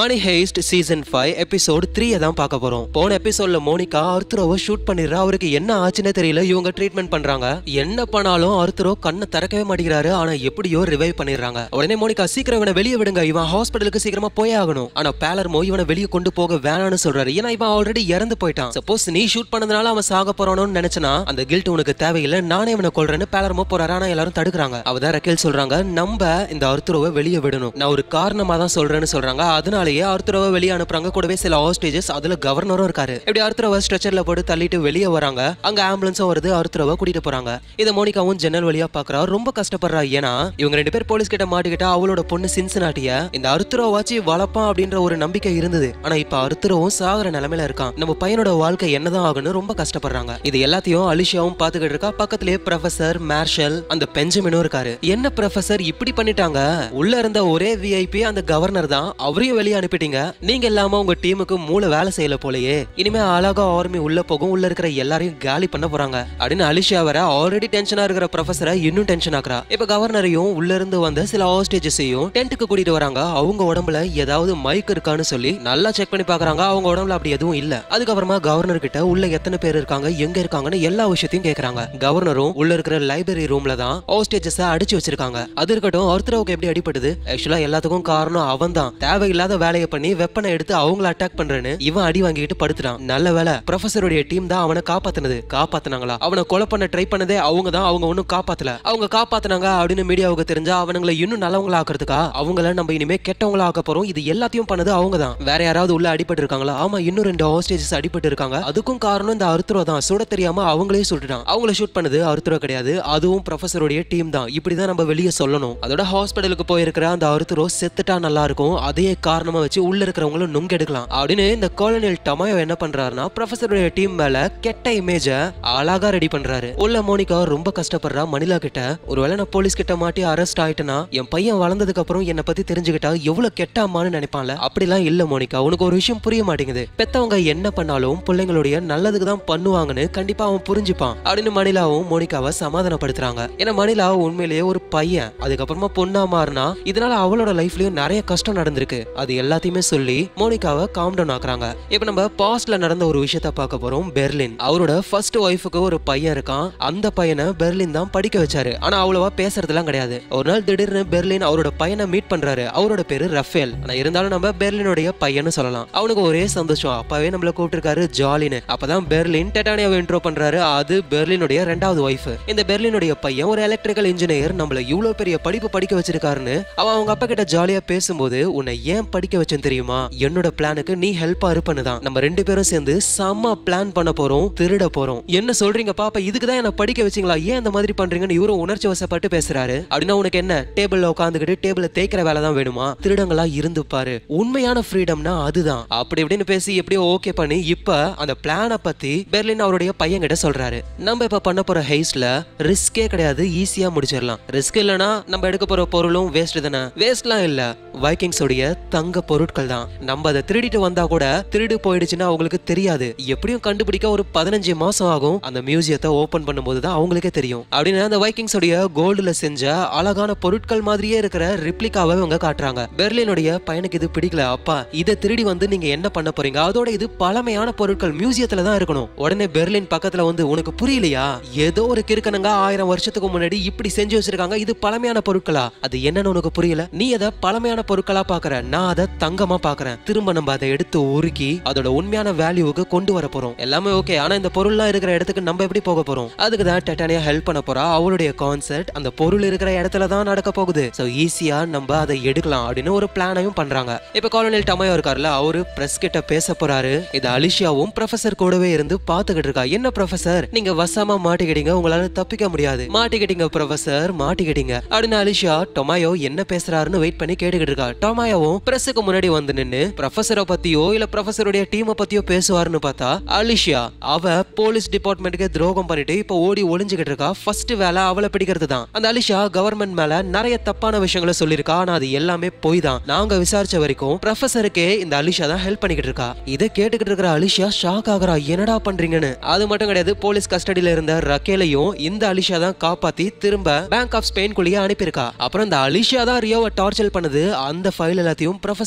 மணி heist season 5 episode 3 தான் பார்க்க போறோம். போன எபிசோட்ல மோனிகா ஆர்த்ரோவை ஷூட் பண்ணிடுறா. அவருக்கு என்ன ஆச்சுன்னு தெரியல. இவங்க ட்ரீட்மெண்ட் பண்றாங்க. என்ன பண்ணாலும் ஆர்த்ரோ கண்ணை திறக்கவே மாட்டேங்கிறாரு. ஆனா எப்படியோ ரிவைவ் பண்ணிடுறாங்க. உடனே மோனிகா சீக்கிரம் இவனை வெளியே விடுங்க, இவன் ஹாஸ்பிட்டலுக்கு சீக்கிரமா போயே ஆகணும். ஆனா பேலர்மோ இவனை வெளியே கொண்டு போக வேணாம்னு சொல்றாரு. ஏன்னா இவன் ஆல்ரெடி இறந்து போயிட்டான். சப்போஸ் நீ ஷூட் பண்ணதுனால அவன் சாக போறானோன்னு நினைச்சனா அந்த கில்ட் உனக்கு தேவையில்லை, நானே இவனை கொல்றேன்னு பேலர்மோ போறாரு. ஆனா எல்லாரும் தடுக்கிறாங்க. அவதான் ரக்கேல் சொல்றாங்க, நம்ம இந்த ஆர்த்ரோவை வெளியே விடணும், நான் ஒரு காரணமா தான் சொல்றேன்னு சொல்றாங்க. அதனாலேயே ஆர்த்ரோவை வெளியே அனுப்புறாங்க. கூடவே சில ஹாஸ்டேஜஸ், அதுல கவர்னரும் இருக்காரு. இப்படி ஆர்த்ரோவை ஸ்ட்ரெச்சர்ல போட்டு தள்ளிட்டு வெளியே வராங்க. அங்க ஆம்புலன்ஸும் வருது, ஆர்த்ரோவை கூட்டிட்டு போறாங்க. இத மோனிகாவும் ஜன்னல் வழியா பாக்குறா. ரொம்ப கஷ்டப்படுறா. ஏன்னா இவங்க ரெண்டு பேர் போலீஸ் கிட்ட மாட்டிக்கிட்டா அவளோட பொண்ணு சின்சினாட்டிய இந்த ஆர்த்ரோவாச்சு வளப்பான் அப்படின்ற ஒரு நம்பிக்கை இருந்தது. ஆனா இப்ப ஆர்த்ரோவும் சாகுற நிலைமையில இருக்கான். நம்ம பையனோட வாழ்க்கை என்னதான் ஆகுன்னு ரொம்ப கஷ்டப்படுறாங்க. இது எல்லாத்தையும் அலிஷியாவும் பாத்துக்கிட்டு இருக்கா. பக்கத்திலேயே ப்ரொஃபசர் மார்ஷல் அந்த பெஞ்சமினும் இருக்காரு. என்ன ப்ரொஃபசர் இப்படி பண்ணிட்டாங்க? உள்ள இருந்த ஒரே விஐபி அந்த கவர்னர் தான், அவரையும் வெளியே அனுப்பிட்டீங்க. நீங்க இல்லாம உங்க டீமுக்கு மூளை வேலை செய்யல போலயே. இனிமே அழகா ஆர்மி உள்ள போகும், உள்ள இருக்கிற எல்லாரையும் காலி பண்ண போறாங்க அப்படின்னு அலிஷியா வர ஆல்ரெடி டென்ஷனா இருக்கிற ப்ரொஃபசரை இன்னும் டென்ஷன் ஆக்குறா. இப்ப கவர்னரையும் உள்ள இருந்து வந்த சில ஹாஸ்டேஜஸையும் டென்ட்டுக்கு கூட்டிட்டு வராங்க. அவங்க உடம்புல ஏதாவது மைக் இருக்கான்னு சொல்லி நல்லா செக் பண்ணி பாக்குறாங்க. அவங்க உடம்புல அப்படி எதுவும் இல்ல. அதுக்கப்புறமா கவர்னர் கிட்ட உள்ள எத்தனை பேர் இருக்காங்க, எங்க இருக்காங்கன்னு எல்லா விஷயத்தையும் கேக்குறாங்க. கவர்னரும் உள்ள இருக்கிற லைப்ரரி ரூம்ல தான் ஹாஸ்டேஜஸ அடிச்சு வச்சிருக்காங்க. அது இருக்கட்டும், ஆர்த்ரோவுக்கு எப்படி அடிபடுது? ஆக்சுவலா எல்லாத்துக்கும் காரணம் அவன் தான். தேவையில்லாத வேலையை பண்ணி வெப்பனை எடுத்து அவங்கள அட்டாக் பண்றேன்னு இவன் அடி வாங்கிட்டு படுத்துட்டான். நல்ல வேலை ப்ரொஃபசருடைய டீம் தான் அவனை காப்பாத்தினாங்களா? அவனை கொலை பண்ண ட்ரை பண்ணதே அவங்க தான். அவங்க ஒன்னும் காப்பாத்தல. அவங்க காப்பாத்தினாங்க அப்படின்னு மீடியாவுக்கு தெரிஞ்சா அவங்களை இன்னும் நல்லவங்களா ஆக்குறதுக்கா அவங்கள நம்ம இனிமே கெட்டவங்களா ஆக்க போறோம். இது எல்லாத்தையும் பண்ணது அவங்க தான். வேற யாராவது உள்ள அடிபட்டு இருக்காங்களா? ஆமா, இன்னும் 2 ஹாஸ்டேஜஸ் அடிபட்டு இருக்காங்க. அதுக்கும் காரணம் இந்த ஆர்த்ரோ தான். சுட தெரியாம அவங்களே சுட்டுட்டான். அவங்கள ஷூட் பண்ணது ஆர்த்ரோ கிடையாது, அதுவும் ப்ரொஃபசருடைய டீம் தான். இப்படிதான் நம்ம வெளியே சொல்லணும். அதோட ஹாஸ்பிட்டலுக்கு போயிருக்கிற அந்த ஆர்த்ரோ செத்துட்டா நல்லா இருக்கும், அதையே காரணமா வச்சு உள்ள இருக்கிறவங்களும் நுங்க எடுக்கலாம் அப்படின்னு இந்த காலனியல் டமாயோ என்ன பண்றாருன்னா ப்ரொஃபசருடைய டீம் மேல கெட்ட இமேஜ அழகா ரெடி பண்றாரு. உள்ள மோனிகா ரொம்ப கஷ்டப்படுறா. மணிலா கிட்ட, ஒருவேளை நான் போலீஸ் கிட்ட மாட்டி அரெஸ்ட் ஆயிட்டேன்னா என் பையன் வளர்ந்ததுக்கு அப்புறம் என்னை பத்தி தெரிஞ்சுக்கிட்டா எவ்வளவு கெட்ட அம்மான்னு நினைப்பான்ல. அப்படிலாம் இல்ல மோனிகா, உனக்கு ஒரு விஷயம் புரிய மாட்டேங்குது. பெத்தவங்க என்ன பண்ணாலும் பிள்ளைங்களுடைய நல்லதுக்கு தான் பண்ணுவாங்கன்னு கண்டிப்பா அவன் புரிஞ்சுப்பான் அப்படின்னு மணிலாவும் மோனிகாவை சமாதானப்படுத்துறாங்க. ஏன்னா மணிலா உண்மையிலேயே ஒரு பையன், அதுக்கப்புறமா பொண்ணா மாறினா இதனால அவளோட லைஃப்லயும் நிறைய கஷ்டம் நடந்திருக்கு. அது எல்லாத்தையுமே சொல்லி மோனிகாவை காம் டவுன் ஆக்குறாங்க. இப்ப நம்ம பாஸ்ட்ல நடந்த ஒரு விஷயத்த பார்க்க போறோம். பெர்லின் அவரோட ஃபர்ஸ்ட் ஒய்ஃபுக்கு ஒரு பையன் இருக்கான். அந்த பையனை பெர்லின் தான் படிக்க வச்சாரு. ஆனா அவ்வளவா பேசுறதுலாம் கிடையாது. ஒரு நாள் திடீர்னு பெர்லின் அவரோட பையனை மீட் பண்றாரு. அவரோட பேரு ரஃபேல். ஆனா இருந்தாலும் நம்ம பெர்லினுடைய பையன்னு சொல்லலாம். அவனுக்கு ஒரே சந்தோஷம், அப்பாவே நம்மள கூப்பிட்டுருக்காரு ஜாலின்னு. அப்பதான் பெர்லின் டெட்டானியாவை இன்ட்ரோ பண்றாரு. அது பெர்லினுடைய 2வது ஒய்ஃப். இந்த பெர்லினுடைய பையன் ஒரு எலக்ட்ரிக்கல் இன்ஜினியர், நம்மள இவ்வளவு பெரிய படிப்பு படிக்க வச்சிருக்காருன்னு அவன் அவங்க அப்பா கிட்ட ஜாலியா பேசும்போது, உன்னை ஏன் படிக்க வச்சேன்னு தெரியுமா? என்னோட பிளானுக்கு நீ ஹெல்ப்பா இருப்பன்னு தான். நம்ம 2 பேரும் சேர்ந்து செம்ம பிளான் பண்ண போறோம், திருட போறோம். என்ன சொல்றீங்க பாப்பா, இதுக்குதான் என்ன படிக்க வச்சீங்களா? ஏன் இந்த மாதிரி பண்றீங்கன்னு இவரும் உணர்ச்சி வசப்பட்டு பேசுறாரு. அப்படின்னா உனக்கு என்ன, டேபிள்ல உட்காந்துக்கிட்டு டேபிள்ல தேய்க்கிற வேலை தான் வேணுமா? திருடங்களா இருந்து பாரு, உண்மையான ஃப்ரீடம்னா அதுதான். அப்படி இப்படின்னு பேசி எப்படியோ ஓகே பண்ணி இப்ப அந்த பிளானை பத்தி பெர்லின் அவருடைய பையன் கிட்ட சொல்றாரு. நம்ம இப்ப பண்ண போற ஹெய்ஸ்ட்ல ரிஸ்கே கிடையாது, ஈஸியா முடிச்சிடலாம். ரிஸ்க் இல்லனா நம்ம எடுக்க போற பொருளும் வேஸ்ட் தானே. வேஸ்ட்லாம் இல்ல, வைக்கிங்ஸ் உடைய தங்க பொருட்கள் தான். நம்ம அதை திருடிட்டு வந்தா கூட திருடு போயிடுச்சுன்னா அவங்களுக்கு தெரியாது. எப்படியும் கண்டுபிடிக்க ஒரு 15 மாசம் ஆகும். அந்த மியூசியத்தை ஓபன் பண்ணும்போது தான் அவங்களுக்கே தெரியும் அப்படின்னு அந்த வைக்கிங்ஸ் உடைய கோல்டுல செஞ்ச அழகான பொருட்கள் மாதிரியே இருக்கிற ரிப்ளிகாவை இவங்க காட்டுறாங்க. பெர்லினுடைய பையனுக்கு இது பிடிக்கல. அப்பா, இதை திருடி வந்து நீங்க என்ன பண்ண போறீங்க? அதோட இது பழமையான பொருட்கள், மியூசியத்துல தான் இருக்கணும். உடனே பெர்லின் பக்கத்துல வந்து, உனக்கு புரியலையா? ஏதோ ஒரு கிறுக்கனுங்க 1000 வருஷத்துக்கு முன்னாடி இப்படி செஞ்சு வச்சிருக்காங்க, இது பழமையான பொருட்களா? அது என்னன்னு உனக்கு புரியல. நீ அதை பழமையான பொருட்களா பாக்குற, நான் அதை தங்கமா பாக்குறேன். திரும்ப நம்ம அதை எடுத்து உருக்கி அதோட உண்மையான வேல்யூவுக்கு கொண்டு வர போறோம். எல்லாமே ஓகே, ஆனா இந்த பொருள்லாம் இருக்கிற இடத்துக்கு நம்ம எப்படி போக போறோம்? அதுக்கு தான் டெட்டானியா ஹெல்ப் பண்ண போறா. அவளுடைய கான்செப்ட் அந்த பொருள் இருக்கிற இடத்துல தான் நடக்க போகுது. சோ ஈஸியா நம்ம அதை எடுக்கலாம் அப்படின்னு ஒரு பிளானையும் பண்றாங்க. இப்ப காலனியல் டமாயோ இருக்காருல, அவரு பிரஸ் கிட்ட பேச போறாரு. இது அலிஷியாவும் ப்ரொஃபசர் கூடவே இருந்து பாத்துக்கிட்டு இருக்கா. என்ன ப்ரொஃபசர், நீங்க வசமா மாட்டிக்கிட்டீங்க, உங்களால தப்பிக்க முடியாது. மாட்டிக்கிட்டீங்க ப்ரொஃபசர், மாட்டிக்கிட்டீங்க அப்படின்னு அலிஷியா டொமாயோ என்ன பேசுறாருன்னு வெயிட் பண்ணி கேட்டுக்கிட்டு இருக்கா. டொமாயோவும் பிரஸுக்கு முன்னாடி வந்து நின்னு ப்ரொஃபசரை பத்தியோ இல்ல ப்ரொஃபசருடைய டீமை பத்தியோ பேசுவாருன்னு பார்த்தா அலிஷியா அவ போலீஸ் டிபார்ட்மெண்ட்டுக்கு துரோகம் பண்ணிட்டு இப்ப ஓடி ஒளிஞ்சுக்கிட்டு இருக்கா. ஃபர்ஸ்ட் வேலை அவளை பிடிக்கிறது தான். அந்த அலிஷா கவர்மெண்ட் மேல நிறைய தப்பான விஷயங்களை சொல்லிருக்கா. ஆனா அது எல்லாமே போய் தான். நாங்க விசாரிச்ச வரைக்கும் ப்ரொஃபசருக்கே இந்த அலிஷா தான் ஹெல்ப் பண்ணிக்கிட்டு இருக்கா. இதை கேட்டுக்கிட்டு இருக்கிற அலிஷா ஷாக் ஆகுறா, என்னடா பண்றீங்கன்னு. அது மட்டும் கிடையாது, போலீஸ் கஸ்டடியில இருந்த ரக்கேலையும் இந்த அலிஷா தான் காப்பாத்தி திரும்ப பேங்க் ஆஃப் ஸ்பெயின் குள்ளேயே அனுப்பியிருக்கா. அப்புறம் இந்த அலிஷா தான் ரியோவை டார்ச்சர் பண்ணுது. அந்த ஃபைல் எல்லாத்தையும் ப்ரொஃபசர்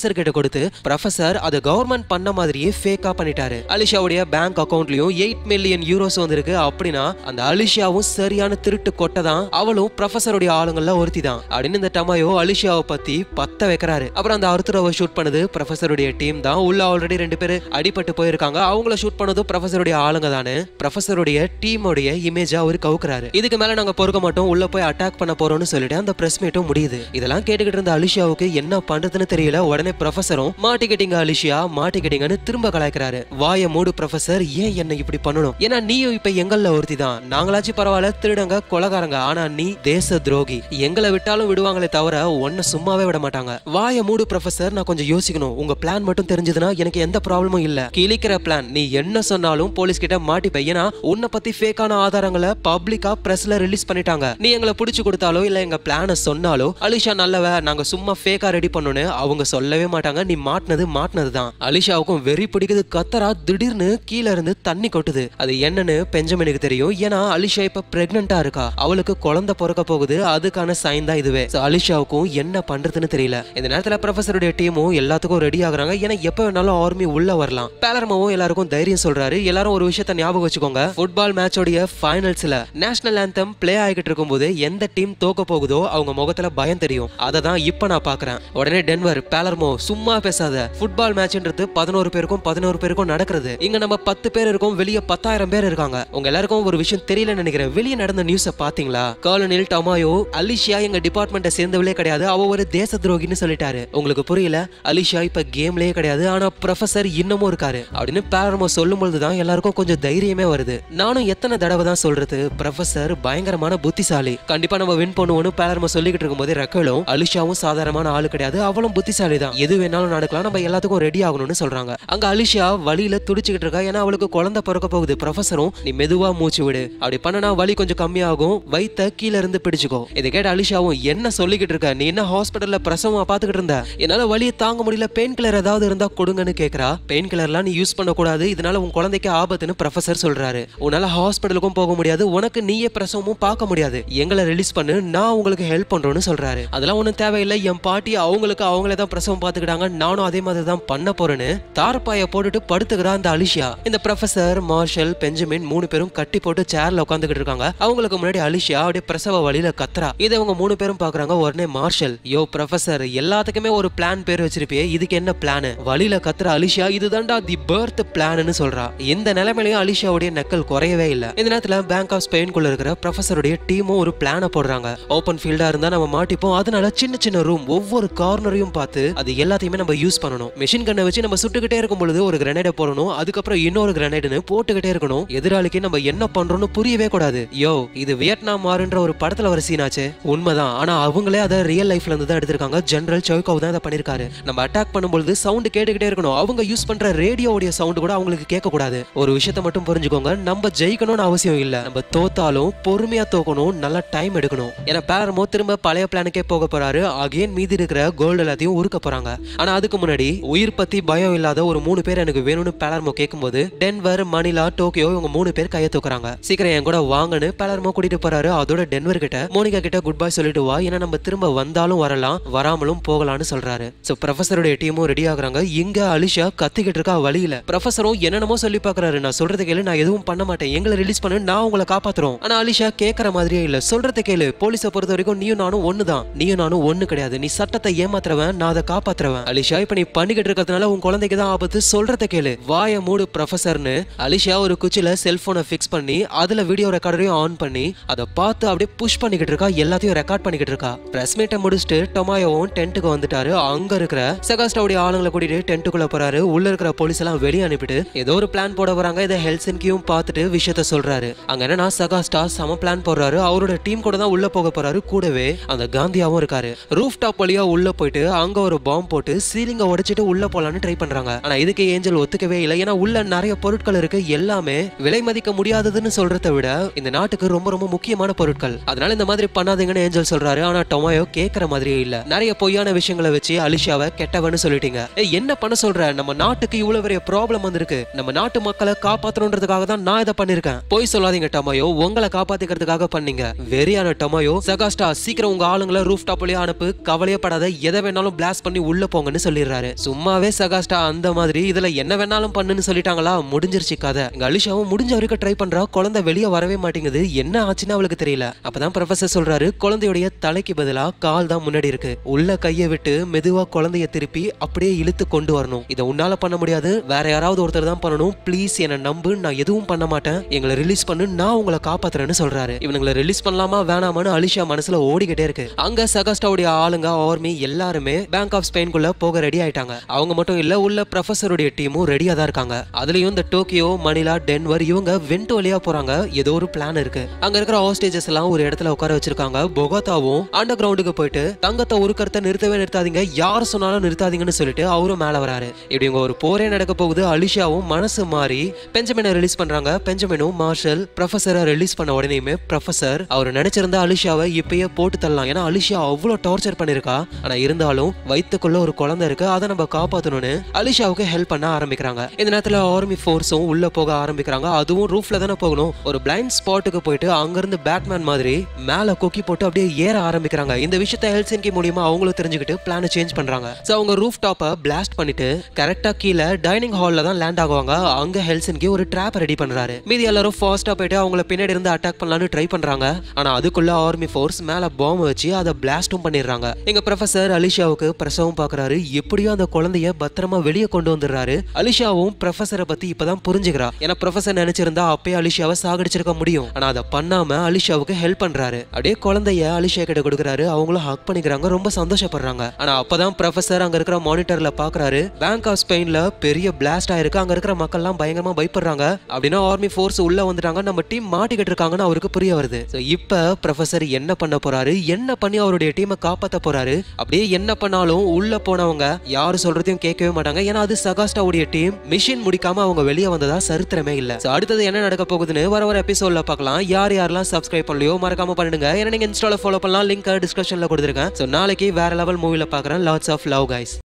ப்ரொஃபசர் கிட்ட கொடுத்து ப்ரொஃபசர் அதை கவர்மெண்ட் பண்ண மாதிரியே ஃபேக்கா பண்ணிட்டாரு. அலிஷாவுடைய பேங்க் அக்கவுண்ட்லயும் 8 மில்லியன் யூரோஸ் வந்திருக்கு. அப்படின்னா அந்த அலிஷாவும் சரியான திருட்டு கொட்டை தான், அவளும் ப்ரொஃபசருடைய ஆளுங்கள்ல ஒருத்தி தான் அப்படின்னு இந்த டமாயோ அலிஷாவை பத்தி பத்த வைக்கிறாரு. அப்புறம் அந்த அர்த்துரோவை ஷூட் பண்ணது ப்ரொஃபசருடைய டீம் தான். உள்ள ஆல்ரெடி 2 பேர் அடிபட்டு போயிருக்காங்க. அவங்கள ஷூட் பண்ணதும் ப்ரொஃபசருடைய ஆளுங்க தானே. ப்ரொஃபசருடைய டீமோடைய இமேஜ் அவர் கவுக்குறாரு. இதுக்கு மேல நாங்க பொறுக்க மாட்டோம், உள்ள போய் அட்டாக் பண்ண போறோம்னு சொல்லிட்டு அந்த பிரஸ் மீட்டும் முடியுது. இதெல்லாம் கேட்டுக்கிட்டு இருந்த அலிஷாவுக்கு என்ன பண்றதுன்னு தெரியல. உடனே ப்ரொஃபசரும் மாட்டிக்கிட்டீங்க அலிஷா, மாட்டிக்கிட்டீங்கன்னு திரும்ப கலாய்க்கிறாரு. வாய மூடு ப்ரொஃபசர், ஏன் என்ன இப்படி பண்ணணும்? ஏன்னா நீயும் இப்ப எங்கள்ல ஒருத்தி தான். நாங்களாச்சும் பரவாயில்ல, திருடங்க கொலகாரங்க, ஆனா நீ தேச துரோகி. எங்களை விட்டாலும் விடுவாங்களே தவிர உன்னை சும்மாவே விட மாட்டாங்க. வாய மூடு ப்ரொஃபசர், நான் கொஞ்சம் யோசிக்கணும். உங்க பிளான் மட்டும் தெரிஞ்சதுன்னா எனக்கு எந்த ப்ராப்ளமும் இல்ல. கிழிக்கிற பிளான், நீ என்ன சொன்னாலும் போலீஸ் கிட்ட மாட்டிப்ப. ஏன்னா உன்னை பத்தி ஃபேக்கான ஆதாரங்களை பப்ளிக்கா பிரஸ்ல ரிலீஸ் பண்ணிட்டாங்க. நீ எங்களை பிடிச்சு கொடுத்தாலோ இல்ல எங்க பிளான சொன்னாலோ அலிஷா நல்லவ, நாங்க சும்மா ஃபேக்கா ரெடி பண்ணோன்னு அவங்க சொல்லவே மாட்டாங்க. நீ மாட்டினது தான். அலிஷாவுக்கும் வெறி பிடிக்குது. கத்தரா திடீர்னு கீழ இருந்து தண்ணி கொட்டுது. அது என்னன்னு பெஞ்சமினுக்கு தெரியும். ஏன்னா அலிஷா இப்ப பிரெக்னண்டா இருக்கா, அவளுக்கு குழந்தை பிறக்க போகுது. அதுக்கான சைன் தான் இதுவே. அலிஷாவுக்கும் என்ன பண்றதுன்னு தெரியல. இந்த நேரத்துல ப்ரொஃபசருடைய டீமும் எல்லாத்துக்கும் ரெடி ஆகுறாங்க. ஏன்னா எப்ப வேணாலும் ஆர்மி உள்ள வரலாம். பேலர்மோவும் எல்லாருக்கும் தைரியம் சொல்றாரு. எல்லாரும் ஒரு விஷயத்தை ஞாபகம் வச்சுக்கோங்க, ஃபுட்பால் மேட்சோடைய ஃபைனல்ஸ்ல நேஷனல் ஆந்தம் பிளே ஆகிட்டு இருக்கும்போது எந்த டீம் தோக்க போகுதோ அவங்க முகத்துல பயம் தெரியும். அதை தான் இப்ப நான் பாக்குறேன். உடனே டென்வர், பேலர்மோ சும்மா பேசாத, ஃபுட்பால் மேட்ச்ன்றது 11 பேருக்கும் நடக்கிறது. இங்க நம்ம 10 பேர் இருக்கோம், வெளியே 10,000 பேர் இருக்காங்க. உங்க எல்லாருக்கும் ஒரு விஷயம் தெரியல நினைக்கிறேன். வெளியே நடந்த நியூஸ பாத்தீங்களா? கர்னல் டமாயோ அலிஷா எங்க டிபார்ட்மெண்ட்டை சேர்ந்தவளே கிடையாது, அவ ஒரு தேச துரோகின்னு சொல்லிட்டாரு. உங்களுக்கு புரியல? அலிஷா இப்ப கேம்லயே கிடையாது, ஆனா ப்ரொஃபசர் இன்னமும் இருக்காரு அப்படின்னு பேலர்மோ சொல்லும் பொழுதுதான் எல்லாருக்கும் கொஞ்சம் தைரியமே வருது. நானும் எத்தனை தடவை தான் சொல்றது, ப்ரொஃபசர் பயங்கரமான புத்திசாலி, கண்டிப்பா நம்ம வின் பண்ணுவோம்னு பேலர்மோ சொல்லிக்கிட்டு இருக்கும்போது ரக்கலும் அலிஷாவும் சாதாரணமான ஆளு கிடையாது, அவளும் புத்திசாலி தான், எது வேணாலும் நடக்கலாம், நம்ம எல்லாத்துக்கும் ரெடி ஆகணும்னு சொல்றாங்க. அங்க அலிஷா வலியில துடிச்சுக்கிட்டு இருக்கா. ஏன்னா அவளுக்கு குழந்தை பிறக்க போகுது. ப்ரொஃபசரும் நீ மெதுவா மூச்சு விடு, அப்படி பண்ணனா வலி கொஞ்சம் கம்மியாகும், வயித்த கீழ இருந்து பிடிச்சுக்கோ. இதை கேட்ட அலிஷாவும் என்ன சொல்லிக்கிட்டு இருக்க, நீ என்ன ஹாஸ்பிட்டல்ல பிரசவமா பாத்துக்கிட்டு இருந்த, என்னால வலியை தாங்க முடியல, பெயின் கில்லர் ஏதாவது இருந்தா கொடுங்கன்னு கேக்குறா. பெயின் கில்லர்லாம் நீ யூஸ் பண்ண கூடாது, இதனால உன் குழந்தைக்கு ஆபத்துன்னு ப்ரொஃபசர் சொல்றாரு. உன்னால ஹாஸ்பிட்டலுக்கும் போக முடியாது, உனக்கு நீயே பிரசவமும் பார்க்க முடியாது, எங்களை ரிலீஸ் பண்ணு, நான் உங்களுக்கு ஹெல்ப் பண்றோம்னு சொல்றாரு. அதெல்லாம் ஒண்ணும் தேவையில்லை, என் பாட்டி அவங்களே தான் பிரசவம் பாத்துக்கிட்டாங்க, நானும் அதே மாதிரி தான் பண்ண போறேன்னு தார்பாய போட்டுட்டு படுத்துக்கிறா அந்த அலிஷா. இந்த ப்ரொஃபசர், மார்ஷல், பெஞ்சமின் 3 பேரும் கட்டி போட்டு சேர்ல உட்காந்துக்கிட்டு இருக்காங்க. அவங்களுக்கு முன்னாடி அலிஷா அப்படியே பிரசவ வழியில கத்துறா. இதை அவங்க 3 பேரும் பாக்குறாங்க. உடனே மார்ஷல், யோ ப்ரொஃபசர், எல்லாத்துக்குமே ஒரு பிளான் பேர் வச்சிருப்பியே, இதுக்கு என்ன பிளான்? வழியில கத்துற அலிஷா, இதுதான்டா தி பர்த் பிளான்னு சொல்றா. இந்த நிலைமையிலும் அலிஷாவுடைய நக்கல் குறையவே இல்ல. இந்த நேரத்துல பேங்க் ஆஃப் ஸ்பெயின்குள்ள இருக்கிற ப்ரொஃபசருடைய டீமும் ஒரு பிளான போடுறாங்க. ஓபன் ஃபீல்டா இருந்தா நம்ம மாட்டிப்போம், அதனால சின்ன சின்ன ரூம், ஒவ்வொரு கார்னரையும் பார்த்து அது எல்லாத்தையுமே நம்ம யூஸ் பண்ணணும். மெஷின் கண்ணை வச்சு நம்ம சுட்டுக்கிட்டே இருக்கும் பொழுது ஒரு கிரனேட போடணும், அதுக்கப்புறம் இன்னொரு கிரனேடுன்னு போட்டுக்கிட்டே இருக்கணும். எதிராளிக்கு நம்ம என்ன பண்றோம்னு புரியவே கூடாது. யோ, இது வியட்நாம் வார்ன்ற ஒரு படத்துல வர சீனாச்சே, உண்மைதான். ஆனா அவங்களே அதை ரியல் லைஃப்ல இருந்து தான் எடுத்திருக்காங்க. ஜெனரல் சவுகோவ் தான் அதை பண்ணிருக்காரு. நம்ம அட்டாக் பண்ணும்போது சவுண்ட் கேட்டுக்கிட்டே இருக்கணும். அவங்க யூஸ் பண்ற ரேடியோவுடைய சவுண்ட் கூட அவங்களுக்கு கேட்க கூடாது. ஒரு விஷயத்தை மட்டும் புரிஞ்சுக்கோங்க, நம்ம ஜெயிக்கணும்னு அவசியம் இல்ல, நம்ம தோத்தாலும் பொறுமையா தோக்கணும், நல்ல டைம் எடுக்கணும். ஏன்னா பேலர்மோ திரும்ப பழைய பிளானுக்கே போக போறாரு. அகைன் மீதி இருக்கிற கோல்டு எல்லாத்தையும் உருக்க போறாங்க. ஆனா அதுக்கு முன்னாடி உயிர் பத்தி பயம் இல்லாத ஒரு 3 பேர் எனக்கு வேணும்னு பேலர்மோ கேட்கும்போது டென்வர், மணிலா, டோக்கியோ இவங்க 3 பேர் கையை தூக்குறாங்க. சீக்கிரம் என் கூட வாங்கன்னு பேலர்மோ கூட்டிட்டு போறாரு. அதோட டென்வர் கிட்ட மோனிகா கிட்ட குட் பை சொல்லிட்டு வா, ஏன்னா நம்ம திரும்ப வந்தாலும் வரலாம், வராமலும் போகலாம்னு சொல்றாரு. சோ ப்ரொஃபசருடைய டீமும் ரெடி ஆகுறாங்க. இங்க அலிஷா கத்திக்கிட்டு இருக்கா வழியில. ப்ரொஃபசரும் என்னென்னமோ சொல்லி பாக்குறாரு. நான் சொல்றது கேளு, நான் எதுவும் பண்ண மாட்டேன், எங்களை ரிலீஸ் பண்ணு, நான் உங்களை காப்பாத்துறோம். ஆனா அலிஷா கேட்கற மாதிரியே இல்ல. சொல்றது கேளு, போலீஸை பொறுத்த வரைக்கும் நீயும் நானும் ஒண்ணுதான், நீயும் நானும் ஒண்ணு கிடையாது, நீ சட்டத்தை ஏமாத்துறவன், நான் அதை காப்பாத்துறவன். அலிஷா இப்ப நீ பண்ணிக்கிட்டு இருக்கிறதுனால உன் குழந்தைக்கு தான் ஆபத்து, சொல்றத கேளு, வாய மூடு ப்ரொஃபசர்னு அலிஷா ஒரு குச்சில செல்போனை பிக்ஸ் பண்ணி அதுல வீடியோ ரெக்கார்டரையும் ஆன் பண்ணி அதை பார்த்து அப்படியே புஷ் பண்ணிக்கிட்டு இருக்கா, எல்லாத்தையும் ரெக்கார்ட் பண்ணிக்கிட்டு இருக்கா. பிரஸ் மீட்டை முடிச்சுட்டு டொமாயோவும் டென்ட்டுக்கு வந்துட்டாரு. அங்க இருக்கிற செகாஸ்டாவுடைய ஆளுங்களை கூட்டிட்டு டென்ட்டுக்குள்ள போறாரு. உள்ள இருக்கிற போலீஸ் எல்லாம் வெளியே அனுப்பிட்டு ஏதோ ஒரு பிளான் போட வராங்க. இதை ஹெல்சின்கியும் பார்த்துட்டு விஷயத்த சொல்றாரு. அங்க என்னன்னா செகாஸ்டா சம பிளான் போடுறாரு. அவரோட டீம் கூட தான் உள்ள போக போறாரு. கூடவே அந்த காந்தியாவும் இருக்காரு. ரூஃப் டாப் வழியா உள்ள போயிட்டு அங்க ஒரு பாம்பு போட்டு சீலிங்க உடைச்சிட்டு உள்ள போலான்னு ட்ரை பண்றாங்க. ஆனா இதுக்கு ஏஞ்சல் ஒத்துக்கவே இல்லை. ஏன்னா உள்ள நிறைய பொருட்கள் இருக்கு, எல்லாமே விலை மதிக்க முடியாததுன்னு சொல்றதை விட இந்த நாட்டுக்கு ரொம்ப ரொம்ப முக்கியமான பொருட்கள், அதனால இந்த மாதிரி பண்ணாதீங்கன்னு ஏஞ்சல் சொல்றாரு. ஆனா டொமாயோ கேட்கற மாதிரியே இல்ல. நிறைய பொய்யான விஷயங்களை வச்சு அலிஷாவை கெட்டவன்னு சொல்லிட்டீங்க. என்ன பண்ண சொல்ற? நம்ம நாட்டுக்கு இவ்வளவு பெரிய ப்ராப்ளம் வந்திருக்கு, நம்ம நாட்டு மக்களை காப்பாற்றணுன்றதுக்காக தான் நான் இதை பண்ணிருக்கேன். பொய் சொல்லாதீங்க டொமாயோ, உங்களை காப்பாத்திக்கிறதுக்காக பண்ணீங்க. வெறியான டொமாயோ, செகாஸ்டா சீக்கிரம் உங்க ஆளுங்களை ரூஃப் டாப் வழியா அனுப்பு, கவலையப்படாத, எதை வேணாலும் பிளாஸ்ட் பண்ணி உள்ள போங்கன்னு சொல்லிடுறாரு. சும்மாவே சகாஸ்டா அந்த மாதிரி இதுல என்ன வேணாலும் பண்ணுன்னு சொல்லிட்டாங்களா, முடிஞ்சிருச்சு கதை. இங்க அலிஷாவும் முடிஞ்ச வரைக்கும் ட்ரை பண்றா, குழந்தை வெளியே வரவே மாட்டேங்குது. என்ன ஆச்சுன்னு அவளுக்கு தெரியல. அப்பதான் ப்ரொஃபசர் சொல்றாரு, குழந்தையுடைய தலைக்கு பதிலா கால் தான் முன்னாடி இருக்கு. உள்ள கையை விட்டு மெதுவா குழந்தைய திருப்பி அப்படியே இழுத்து கொண்டு வரணும். இதை உன்னால பண்ண முடியாது, வேற யாராவது ஒருத்தர் தான் பண்ணணும். ப்ளீஸ் என்ன நம்பு, நான் எதுவும் பண்ண மாட்டேன், எங்களை ரிலீஸ் பண்ணு, நான் உங்களை காப்பாத்துறேன்னு சொல்றாரு. இவங்களை ரிலீஸ் பண்ணலாமா வேணாமான்னு அலிஷா மனசுல ஓடிக்கிட்டே இருக்கு. அங்க சகாஸ்டாவுடைய ஆளுங்க, ஆர்மி எல்லாருமே பேங்க் ஆஃப் ஸ்பெயின்குள்ள போக ரெடி ஆயிட்டாங்க. அவங்க மட்டும் இல்ல, உள்ள ப்ரொஃபசருடைய டீமும் ரெடியா தான் இருக்காங்க. அதுலயும் இந்த டோக்கியோ, மணிலா, டென்வர் இவங்க வெண்ட் வழியா போறாங்க. ஏதோ ஒரு பிளான் இருக்கு. அங்க இருக்கிற ஹாஸ்டேஜஸ் எல்லாம் ஒரு இடத்துல உட்கார வச்சிருக்காங்க. பொகோத்தாவும் அண்டர் கிரவுண்டுக்கு போயிட்டு தங்கத்தை ஒரு கருத்தை நிறுத்தவே நிறுத்தாதீங்க, யார் சொன்னாலும் நிறுத்தாதீங்கன்னு சொல்லிட்டு அவரும் மேல வராரு. இப்படி ஒரு போரே நடக்க போகுது. அலிஷாவும் மனசு மாறி பெஞ்சமினை ரிலீஸ் பண்றாங்க. பெஞ்சமினும் மார்ஷல் ப்ரொஃபசரை ரிலீஸ் பண்ண உடனேயுமே ப்ரொஃபசர் அவர் நினைச்சிருந்தா அலிஷாவை இப்பயே போட்டு தள்ளலாம். ஏன்னா அலிஷா அவ்வளவு டார்ச்சர் பண்ணிருக்கா. ஆனா இருந்தாலும் வயித்துக்குள்ள ஒரு குழந்தை இருக்கு, அதை நம்ம காப்பாத்தணும்னு அலிஷாவுக்கு ஹெல்ப் பண்ண ஆரம்பிக்கிறாங்க. இந்த நேரத்துல ஆர்மி ஃபோர்ஸும் உள்ள போக ஆரம்பிக்கிறாங்க. அதுவும் ரூஃப்ல தானே போகணும். ஒரு பிளைண்ட் ஸ்பாட்டுக்கு போயிட்டு அங்கிருந்து பேட்மேன் மாதிரி மேல கொக்கி போட்டு அப்படியே ஏற ஆரம்பிக்கிறாங்க. இந்த விஷயத்தை ஹெல்சிங்கி மூலமா அவங்களும் தெரிஞ்சுக்கிட்டு பிளானை சேஞ்ச் பண்றாங்க. சோ அவங்க ரூஃப் டாப்பை பிளாஸ்ட் பண்ணிட்டு கரெக்டா கீழே டைனிங் ஹால்ல தான் லேண்ட் ஆகுவாங்க. அங்க ஹெல்சிங்கி ஒரு ட்ராப் ரெடி பண்றாரு. மீதி எல்லாரும் ஃபாஸ்டா போயிட்டு அவங்கள பின்னாடி இருந்து அட்டாக் பண்ணலாம்னு ட்ரை பண்றாங்க. ஆனா அதுக்குள்ள ஆர்மி ஃபோர்ஸ் மேல பாம் வச்சு அதை பிளாஸ்டும் பண்ணிடுறாங்க. எங்க ப்ரொஃபசர் அலிஷாவுக்கு பிரசவம் பாக்குறாரு. எப்படியோ அந்த குழந்தைய பத்திரமா வெளியே கொண்டு வந்துடுறாரு. அலிஷாவும் ப்ரொஃபசரை பத்தி இப்பதான் புரிஞ்சுக்கிறா. ஏன்னா ப்ரொஃபசர் நினைச்சிருந்தா அப்பயே அலிஷாவை சாகடிச்சிருக்க முடியும். ஆனா அதை பண்ணாம அலிஷாவுக்கு ஹெல்ப் பண்றாரு. அப்படியே குழந்தைய அலிஷா கிட்ட கொடுக்குறாரு. அவங்களும் ஹக் பண்ணிக்கிறாங்க, ரொம்ப சந்தோஷப்படுறாங்க. ஆனா அப்பதான் ப்ரொஃபசர் அங்க இருக்கிற மானிட்டர்ல பாக்குறாரு, பேங்க் ஆஃப் ஸ்பெயின்ல பெரிய பிளாஸ்ட் ஆயிருக்கு, அங்க இருக்கிற மக்கள் எல்லாம் பயங்கரமா பயப்படுறாங்க. அப்படின்னா ஆர்மி ஃபோர்ஸ் உள்ள வந்துட்டாங்க, நம்ம டீம் மாட்டிக்கிட்டு இருக்காங்கன்னு அவருக்கு புரிய வருது. இப்ப ப்ரொஃபசர் என்ன பண்ண போறாரு, என்ன பண்ணி அவருடைய டீமை காப்பாத்த போறாரு. அப்படியே என்ன பண்ணாலும் உள்ள போனவங்க யாரு சொல்றதையும் கேட்கவே மாட்டாங்க. ஏன்னா அது சகாஸ்டாவுடைய டீம். மிஷின் முடிக்காம அவங்க வெளியே வந்ததா சரித்திரமே இல்ல. அடுத்தது என்ன நடக்க போகுதுன்னு வர எபிசோட்ல பார்க்கலாம். யாரெல்லாம் சப்ஸ்கிரைப் பண்ணலையோ மறக்காம பண்ணுங்க. ஏன்னா நீங்க இன்ஸ்டால ஃபாலோ பண்ணலாம், லிங்க் டிஸ்கிரிப்ஷன்ல கொடுத்துருக்கேன். நாளைக்கு வேற லெவல் மூவில பார்க்கறேன். Lots of love guys.